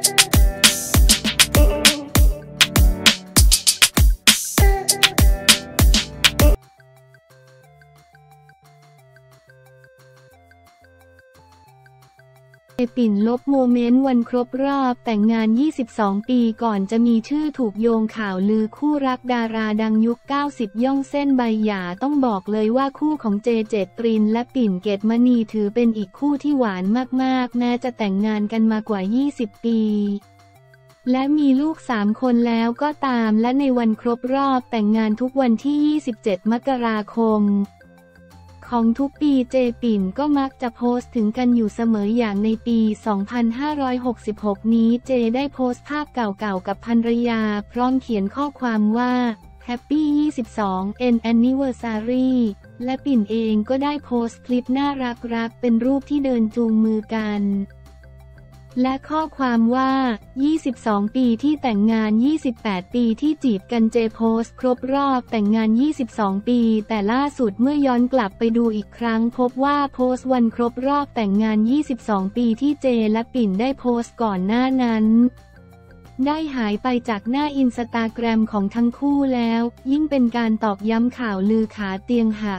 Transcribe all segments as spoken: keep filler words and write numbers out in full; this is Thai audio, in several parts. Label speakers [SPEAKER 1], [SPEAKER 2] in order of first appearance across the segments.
[SPEAKER 1] เจปิ่นลบโมเมนต์วันครบรอบแต่งงานยี่สิบสองปีก่อนจะมีชื่อถูกโยงข่าวลือคู่รักดาราดังยุคเก้าสิบย่องเส้นใบหย่าต้องบอกเลยว่าคู่ของเจเจตรินและปิ่นเกตมณีถือเป็นอีกคู่ที่หวานมากๆแม้จะแต่งงานกันมากว่ายี่สิบปีและมีลูกสามคนแล้วก็ตามและในวันครบรอบแต่งงานทุกวันที่ยี่สิบเจ็ดมกราคมของทุกปีเจปิ่นก็มักจะโพสต์ถึงกันอยู่เสมออย่างในปี สองพันห้าร้อยหกสิบหก นี้เจได้โพสต์ภาพเก่าๆกับภรรยาพร้อมเขียนข้อความว่า Happy ยี่สิบสอง N Anniversary และปิ่นเองก็ได้โพสต์คลิปน่ารักๆเป็นรูปที่เดินจูงมือกันและข้อความว่ายี่สิบสองปีที่แต่งงานยี่สิบแปดปีที่จีบกันเจโพสต์ครบรอบแต่งงานยี่สิบสองปีแต่ล่าสุดเมื่อย้อนกลับไปดูอีกครั้งพบว่าโพสต์วันครบรอบแต่งงานยี่สิบสองปีที่เจและปิ่นได้โพสต์ก่อนหน้านั้นได้หายไปจากหน้าอินสตาแกรมของทั้งคู่แล้วยิ่งเป็นการตอกย้ำข่าวลือขาเตียงหัก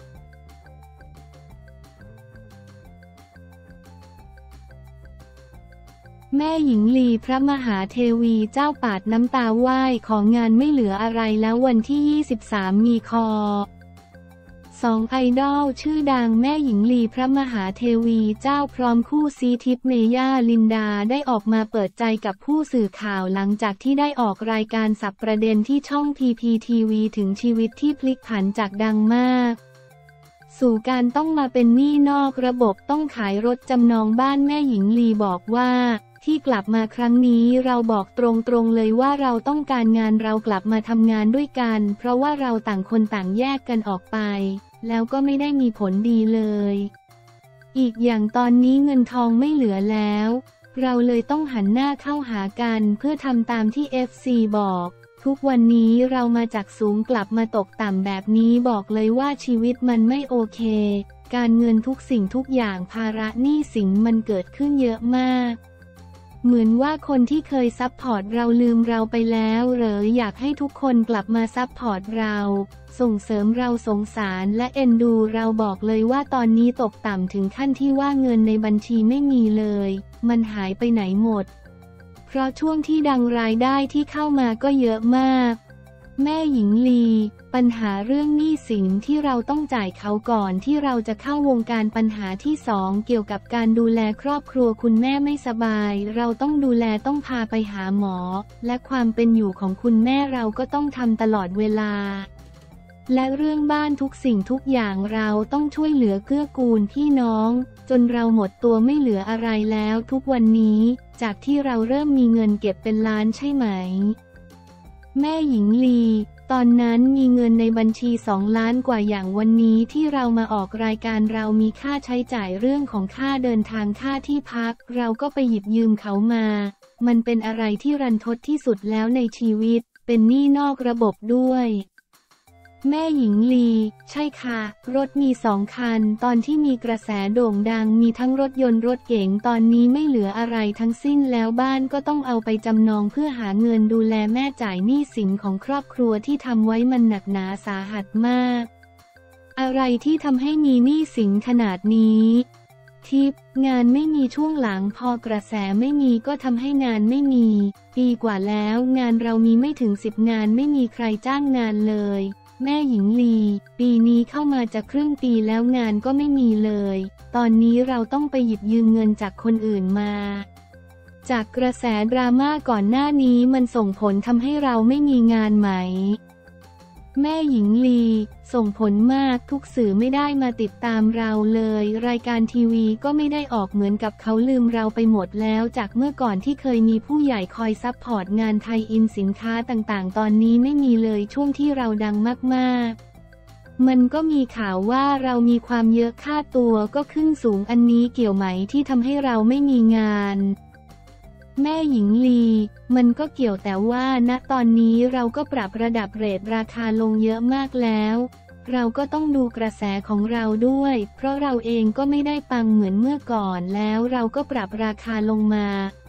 [SPEAKER 1] แม่หญิงลีพระมหาเทวีเจ้าปาดน้ำตาไหว้ของงานไม่เหลืออะไรแล้ววันที่ยี่สิบสามมีคอสองไอดอลชื่อดังแม่หญิงลีพระมหาเทวีเจ้าพร้อมคู่ซีทิพย์เมย่าลินดาได้ออกมาเปิดใจกับผู้สื่อข่าวหลังจากที่ได้ออกรายการสับประเด็นที่ช่อง พี พี ที วี ถึงชีวิตที่พลิกผันจากดังมากสู่การต้องมาเป็นหนี้นอกระบบต้องขายรถจำนองบ้านแม่หญิงลีบอกว่าที่กลับมาครั้งนี้เราบอกตรงๆเลยว่าเราต้องการงานเรากลับมาทำงานด้วยกันเพราะว่าเราต่างคนต่างแยกกันออกไปแล้วก็ไม่ได้มีผลดีเลยอีกอย่างตอนนี้เงินทองไม่เหลือแล้วเราเลยต้องหันหน้าเข้าหากันเพื่อทำตามที่ เอฟ ซี บอกทุกวันนี้เรามาจากสูงกลับมาตกต่ำแบบนี้บอกเลยว่าชีวิตมันไม่โอเคการเงินทุกสิ่งทุกอย่างภาระหนี้สินมันเกิดขึ้นเยอะมากเหมือนว่าคนที่เคยซัพพอร์ตเราลืมเราไปแล้วหรืออยากให้ทุกคนกลับมาซัพพอร์ตเราส่งเสริมเราสงสารและเอ็นดูเราบอกเลยว่าตอนนี้ตกต่ำถึงขั้นที่ว่าเงินในบัญชีไม่มีเลยมันหายไปไหนหมดเพราะช่วงที่ดังรายได้ที่เข้ามาก็เยอะมากแม่หญิงลีปัญหาเรื่องหนี้สินที่เราต้องจ่ายเขาก่อนที่เราจะเข้าวงการปัญหาที่สองเกี่ยวกับการดูแลครอบครัวคุณแม่ไม่สบายเราต้องดูแลต้องพาไปหาหมอและความเป็นอยู่ของคุณแม่เราก็ต้องทำตลอดเวลาและเรื่องบ้านทุกสิ่งทุกอย่างเราต้องช่วยเหลือเกื้อกูลพี่น้องจนเราหมดตัวไม่เหลืออะไรแล้วทุกวันนี้จากที่เราเริ่มมีเงินเก็บเป็นล้านใช่ไหมแม่หญิงลีตอนนั้นมีเงินในบัญชีสองล้านกว่าอย่างวันนี้ที่เรามาออกรายการเรามีค่าใช้จ่ายเรื่องของค่าเดินทางค่าที่พักเราก็ไปหยิบยืมเขามามันเป็นอะไรที่รันทดที่สุดแล้วในชีวิตเป็นหนี้นอกระบบด้วยแม่หญิงลีใช่ค่ะรถมีสองคันตอนที่มีกระแสโด่งดังมีทั้งรถยนต์รถเก๋งตอนนี้ไม่เหลืออะไรทั้งสิ้นแล้วบ้านก็ต้องเอาไปจำนองเพื่อหาเงินดูแลแม่จ่ายหนี้สินของครอบครัวที่ทำไว้มันหนักหนาสาหัสมากอะไรที่ทำให้มีหนี้สินขนาดนี้ทิปงานไม่มีช่วงหลังพอกระแสไม่มีก็ทำให้งานไม่มีปีกว่าแล้วงานเรามีไม่ถึงสิบงานไม่มีใครจ้างงานเลยแม่หญิงลีปีนี้เข้ามาจะครึ่งปีแล้วงานก็ไม่มีเลยตอนนี้เราต้องไปหยิบยืมเงินจากคนอื่นมาจากกระแสดราม่าก่อนหน้านี้มันส่งผลทำให้เราไม่มีงานไหมแม่หญิงลีส่งผลมากทุกสื่อไม่ได้มาติดตามเราเลยรายการทีวีก็ไม่ได้ออกเหมือนกับเขาลืมเราไปหมดแล้วจากเมื่อก่อนที่เคยมีผู้ใหญ่คอยซัพพอร์ตงานไทยอินสินค้าต่างๆตอนนี้ไม่มีเลยช่วงที่เราดังมากๆมันก็มีข่าวว่าเรามีความเยอะค่าตัวก็ขึ้นสูงอันนี้เกี่ยวไหมที่ทำให้เราไม่มีงานแม่หญิงลีมันก็เกี่ยวแต่ว่าณตอนนี้เราก็ปรับระดับเรทราคาลงเยอะมากแล้วเราก็ต้องดูกระแสของเราด้วยเพราะเราเองก็ไม่ได้ปังเหมือนเมื่อก่อนแล้วเราก็ปรับราคาลงมา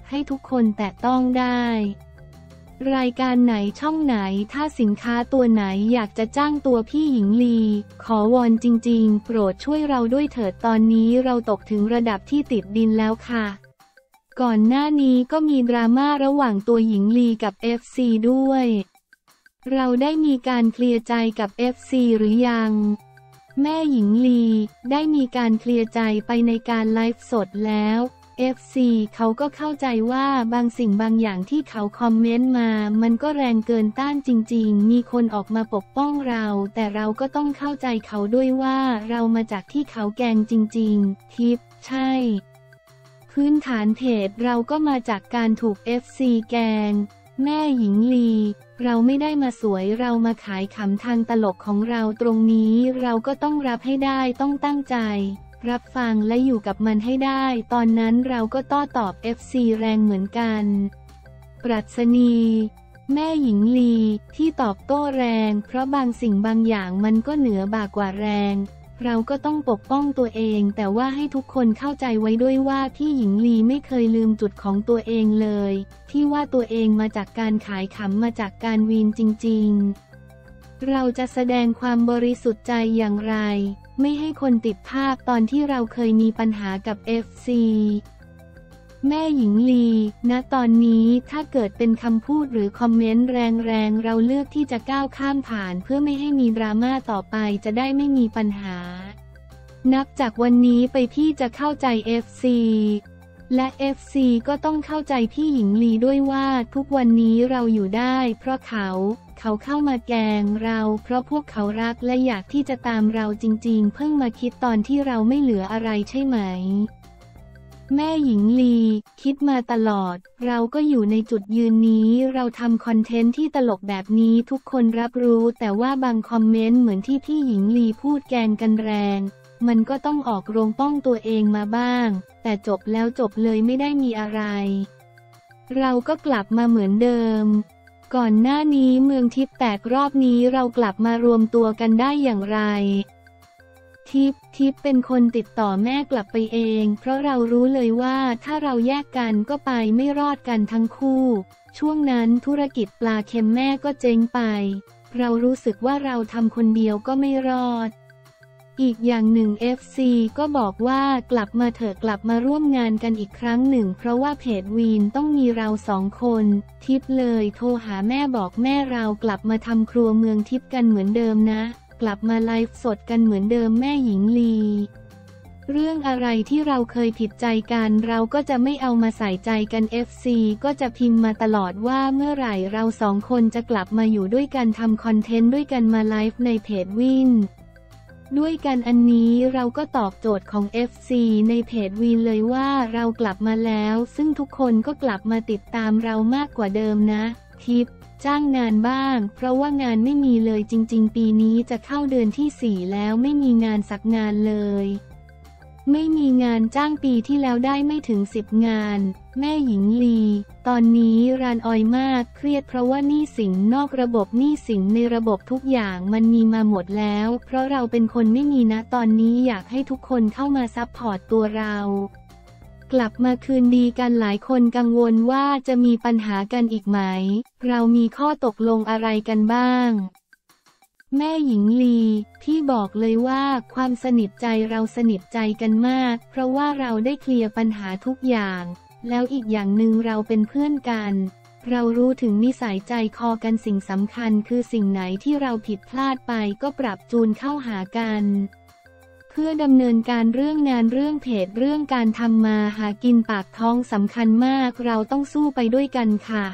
[SPEAKER 1] ให้ทุกคนแตะต้องได้รายการไหนช่องไหนถ้าสินค้าตัวไหนอยากจะจ้างตัวพี่หญิงลีขอวอนจริงๆโปรดช่วยเราด้วยเถิดตอนนี้เราตกถึงระดับที่ติดดินแล้วค่ะก่อนหน้านี้ก็มีดราม่าระหว่างตัวหญิงลีกับ เอฟ ซี ด้วยเราได้มีการเคลียร์ใจกับ เอฟ ซี หรือยังแม่หญิงลีได้มีการเคลียร์ใจไปในการไลฟ์สดแล้ว เอฟ ซี เขาก็เข้าใจว่าบางสิ่งบางอย่างที่เขาคอมเมนต์มามันก็แรงเกินต้านจริงๆมีคนออกมาปกป้องเราแต่เราก็ต้องเข้าใจเขาด้วยว่าเรามาจากที่เขาแกงจริงๆทิปใช่พื้นฐานเพจเราก็มาจากการถูก เอฟ ซี แกงแม่หญิงลีเราไม่ได้มาสวยเรามาขายขำทางตลกของเราตรงนี้เราก็ต้องรับให้ได้ต้องตั้งใจรับฟังและอยู่กับมันให้ได้ตอนนั้นเราก็โต้ตอบ เอฟ ซี แรงเหมือนกันปรัชนีแม่หญิงลีที่ตอบโต้แรงเพราะบางสิ่งบางอย่างมันก็เหนือบ่ากว่าแรงเราก็ต้องปกป้องตัวเองแต่ว่าให้ทุกคนเข้าใจไว้ด้วยว่าพี่หญิงลีไม่เคยลืมจุดของตัวเองเลยที่ว่าตัวเองมาจากการขายขำมาจากการวีนจริงๆเราจะแสดงความบริสุทธิ์ใจอย่างไรไม่ให้คนติดภาพตอนที่เราเคยมีปัญหากับ เอฟ ซี แม่หญิงลีณตอนนี้ถ้าเกิดเป็นคำพูดหรือคอมเมนต์แรงๆเราเลือกที่จะก้าวข้ามผ่านเพื่อไม่ให้มีดราม่าต่อไปจะได้ไม่มีปัญหานับจากวันนี้ไปพี่จะเข้าใจ เอฟ ซี และ เอฟ ซี ก็ต้องเข้าใจพี่หญิงลีด้วยว่าทุกวันนี้เราอยู่ได้เพราะเขาเขาเข้ามาแกล้งเราเพราะพวกเขารักและอยากที่จะตามเราจริงๆเพิ่งมาคิดตอนที่เราไม่เหลืออะไรใช่ไหมแม่หญิงลีคิดมาตลอดเราก็อยู่ในจุดยืนนี้เราทำคอนเทนต์ที่ตลกแบบนี้ทุกคนรับรู้แต่ว่าบางคอมเมนต์เหมือนที่พี่หญิงลีพูดแกล้งกันแรงมันก็ต้องออกโรงป้องตัวเองมาบ้างแต่จบแล้วจบเลยไม่ได้มีอะไรเราก็กลับมาเหมือนเดิมก่อนหน้านี้เมืองทิพย์แตกรอบนี้เรากลับมารวมตัวกันได้อย่างไรทิพย์ทิพย์เป็นคนติดต่อแม่กลับไปเองเพราะเรารู้เลยว่าถ้าเราแยกกันก็ไปไม่รอดกันทั้งคู่ช่วงนั้นธุรกิจปลาเค็มแม่ก็เจ๊งไปเรารู้สึกว่าเราทำคนเดียวก็ไม่รอดอีกอย่างหนึ่ง เอฟ ซี ก็บอกว่ากลับมาเถอะกลับมาร่วมงานกันอีกครั้งหนึ่งเพราะว่าเพจวีนต้องมีเราสองคนทิพย์เลยโทรหาแม่บอกแม่เรากลับมาทำครัวเมืองทิพย์กันเหมือนเดิมนะกลับมาไลฟ์สดกันเหมือนเดิมแม่หญิงลีเรื่องอะไรที่เราเคยผิดใจกันเราก็จะไม่เอามาใส่ใจกัน เอฟ ซี ก็จะพิมพ์มาตลอดว่าเมื่อไหร่เราสองคนจะกลับมาอยู่ด้วยกันทำคอนเทนต์ด้วยกันมาไลฟ์ในเพจวินด้วยกันอันนี้เราก็ตอบโจทย์ของ เอฟ ซี ในเพจวีนเลยว่าเรากลับมาแล้วซึ่งทุกคนก็กลับมาติดตามเรามากกว่าเดิมนะทิปจ้างงานบ้างเพราะว่างานไม่มีเลยจริงๆปีนี้จะเข้าเดือนที่สี่แล้วไม่มีงานสักงานเลยไม่มีงานจ้างปีที่แล้วได้ไม่ถึงสิบงานแม่หญิงลีตอนนี้รานออยมากเครียดเพราะว่าหนี้สินนอกระบบหนี้สินในระบบทุกอย่างมันมีมาหมดแล้วเพราะเราเป็นคนไม่มีนะตอนนี้อยากให้ทุกคนเข้ามาซัพพอร์ตตัวเรากลับมาคืนดีกันหลายคนกังวลว่าจะมีปัญหากันอีกไหมเรามีข้อตกลงอะไรกันบ้างแม่หญิงลีพี่บอกเลยว่าความสนิทใจเราสนิทใจกันมากเพราะว่าเราได้เคลียร์ปัญหาทุกอย่างแล้วอีกอย่างหนึ่งเราเป็นเพื่อนกันเรารู้ถึงนิสัยใจคอกันสิ่งสำคัญคือสิ่งไหนที่เราผิดพลาดไปก็ปรับจูนเข้าหากันเพื่อดำเนินการเรื่องงานเรื่องเพจเรื่องการทำมาหากินปากท้องสำคัญมากเราต้องสู้ไปด้วยกันค่ะ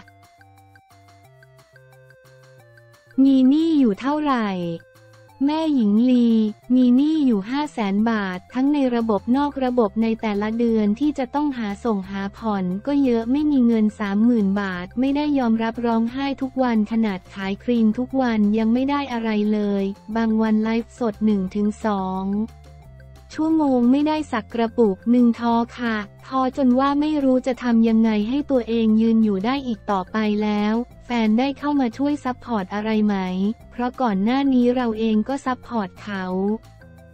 [SPEAKER 1] มีหนี้อยู่เท่าไหร่แม่หญิงลีมีหนี้อยู่ห้าแสนบาททั้งในระบบนอกระบบในแต่ละเดือนที่จะต้องหาส่งหาผ่อนก็เยอะไม่มีเงิน สามหมื่น บาทไม่ได้ยอมรับร้องไห้ทุกวันขนาดขายครีมทุกวันยังไม่ได้อะไรเลยบางวันไลฟ์สด หนึ่งถึงสอง ชั่วโมงไม่ได้สักกระปุกหนึ่งท้อค่ะท้อจนว่าไม่รู้จะทำยังไงให้ตัวเองยืนอยู่ได้อีกต่อไปแล้วแฟนได้เข้ามาช่วยซัพพอร์ตอะไรไหมเพราะก่อนหน้านี้เราเองก็ซัพพอร์ตเขา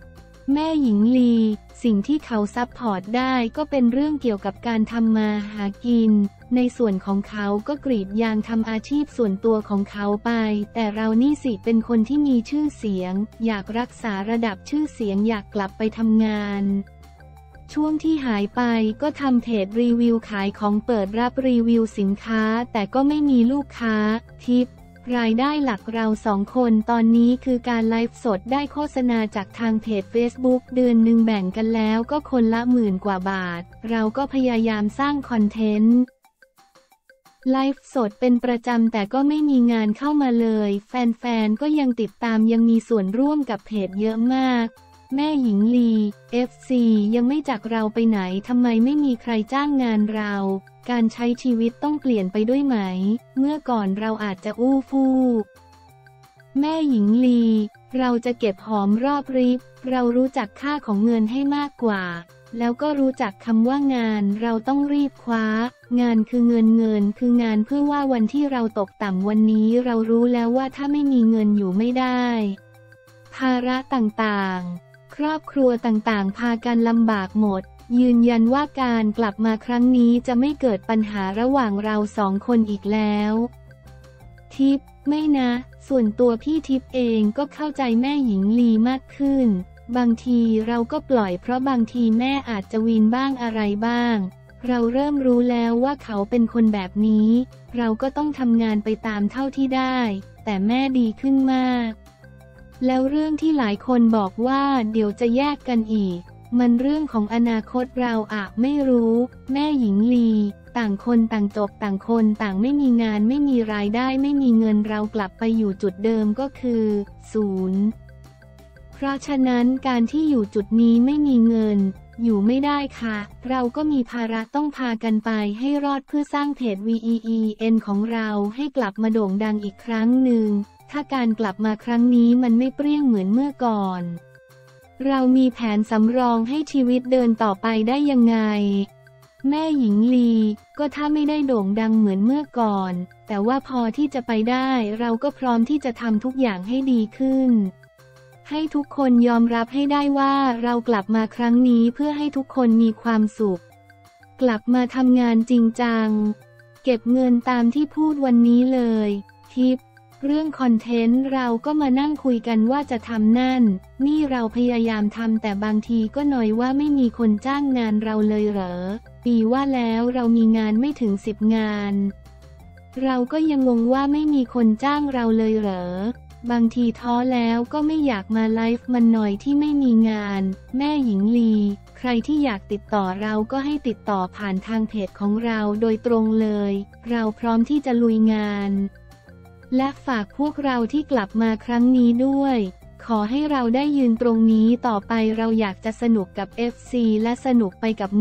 [SPEAKER 1] แม่หญิงลีสิ่งที่เขาซัพพอร์ตได้ก็เป็นเรื่องเกี่ยวกับการทำมาหากินในส่วนของเขาก็กรีดยางทำอาชีพส่วนตัวของเขาไปแต่เรานี่สิเป็นคนที่มีชื่อเสียงอยากรักษาระดับชื่อเสียงอยากกลับไปทำงานช่วงที่หายไปก็ทำเพจรีวิวขายของเปิดรับรีวิวสินค้าแต่ก็ไม่มีลูกค้าทิปรายได้หลักเราสองคนตอนนี้คือการไลฟ์สดได้โฆษณาจากทางเพจ Facebook เดือนหนึ่งแบ่งกันแล้วก็คนละหมื่นกว่าบาทเราก็พยายามสร้างคอนเทนต์ไลฟ์สดเป็นประจำแต่ก็ไม่มีงานเข้ามาเลยแฟนๆก็ยังติดตามยังมีส่วนร่วมกับเพจเยอะมากแม่หญิงลี เอฟ ซี ยังไม่จากเราไปไหนทำไมไม่มีใครจ้างงานเราการใช้ชีวิตต้องเปลี่ยนไปด้วยไหมเมื่อก่อนเราอาจจะอู้ฟู่แม่หญิงลีเราจะเก็บหอมรอบริบเรารู้จักค่าของเงินให้มากกว่าแล้วก็รู้จักคำว่างานเราต้องรีบคว้างานคือเงินเงินคืองานเพื่อว่าวันที่เราตกต่ำวันนี้เรารู้แล้วว่าถ้าไม่มีเงินอยู่ไม่ได้ภาระต่างๆครอบครัวต่างๆพากันลำบากหมดยืนยันว่าการกลับมาครั้งนี้จะไม่เกิดปัญหาระหว่างเราสองคนอีกแล้วทิปไม่นะส่วนตัวพี่ทิปเองก็เข้าใจแม่หญิงลีมากขึ้นบางทีเราก็ปล่อยเพราะบางทีแม่อาจจะวีนบ้างอะไรบ้างเราเริ่มรู้แล้วว่าเขาเป็นคนแบบนี้เราก็ต้องทำงานไปตามเท่าที่ได้แต่แม่ดีขึ้นมากแล้วเรื่องที่หลายคนบอกว่าเดี๋ยวจะแยกกันอีกมันเรื่องของอนาคตเราอะไม่รู้แม่หญิงลีต่างคนต่างจบต่างคนต่างไม่มีงานไม่มีรายได้ไม่มีเงินเรากลับไปอยู่จุดเดิมก็คือศูนย์เพราะฉะนั้นการที่อยู่จุดนี้ไม่มีเงินอยู่ไม่ได้ค่ะเราก็มีภาระต้องพากันไปให้รอดเพื่อสร้างเพจ วี อี อี เอ็น ของเราให้กลับมาโด่งดังอีกครั้งหนึ่งถ้าการกลับมาครั้งนี้มันไม่เปรี้ยงเหมือนเมื่อก่อนเรามีแผนสำรองให้ชีวิตเดินต่อไปได้ยังไงแม่หญิงลีก็ถ้าไม่ได้โด่งดังเหมือนเมื่อก่อนแต่ว่าพอที่จะไปได้เราก็พร้อมที่จะทำทุกอย่างให้ดีขึ้นให้ทุกคนยอมรับให้ได้ว่าเรากลับมาครั้งนี้เพื่อให้ทุกคนมีความสุขกลับมาทำงานจริงจังเก็บเงินตามที่พูดวันนี้เลยทิปเรื่องคอนเทนต์เราก็มานั่งคุยกันว่าจะทำนั่นนี่เราพยายามทำแต่บางทีก็หน่อยว่าไม่มีคนจ้างงานเราเลยเหรอปีว่าแล้วเรามีงานไม่ถึงสิบงานเราก็ยังงงว่าไม่มีคนจ้างเราเลยเหรอบางทีท้อแล้วก็ไม่อยากมาไลฟ์มันหน่อยที่ไม่มีงานแม่หญิงลีใครที่อยากติดต่อเราก็ให้ติดต่อผ่านทางเพจของเราโดยตรงเลยเราพร้อมที่จะลุยงานและฝากพวกเราที่กลับมาครั้งนี้ด้วยขอให้เราได้ยืนตรงนี้ต่อไปเราอยากจะสนุกกับ เอฟ ซี และสนุกไปกับ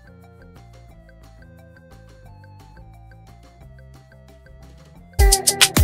[SPEAKER 1] งาน